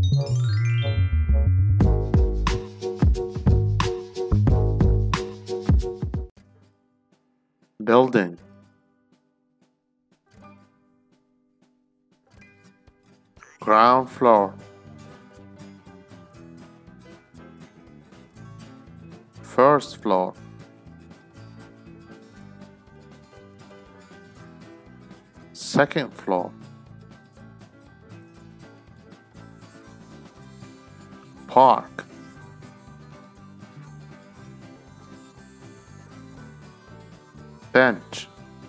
Building. Ground floor. First floor. Second floor. Park. Bench.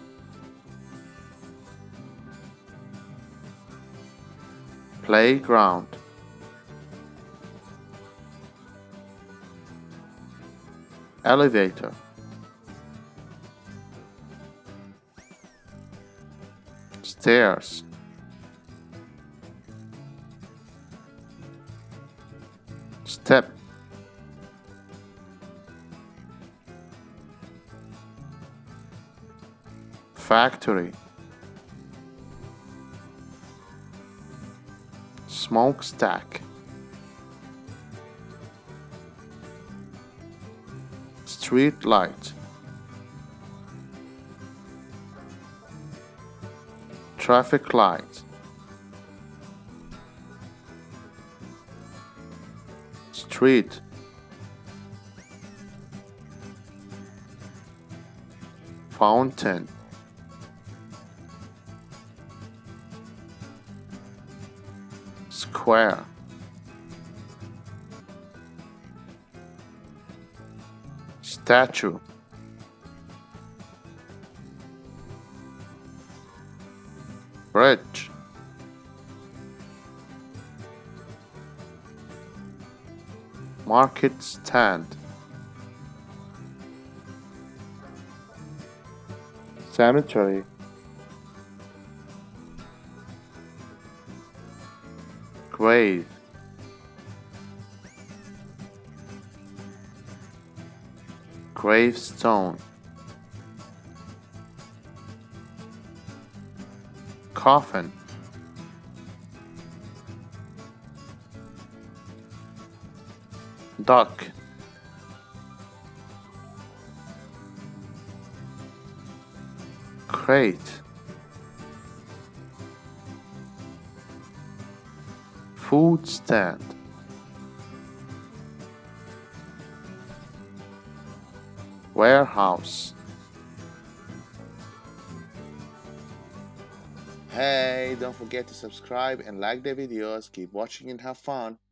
Playground. Elevator. Stairs. Step. Factory. Smokestack. Streetlight. Traffic light. Street. Fountain. Square. Statue. Bridge. Market stand. Cemetery. Grave. Gravestone. Coffin. Duck. Crate. Food stand. Warehouse. Hey, don't forget to subscribe and like the videos. Keep watching and have fun.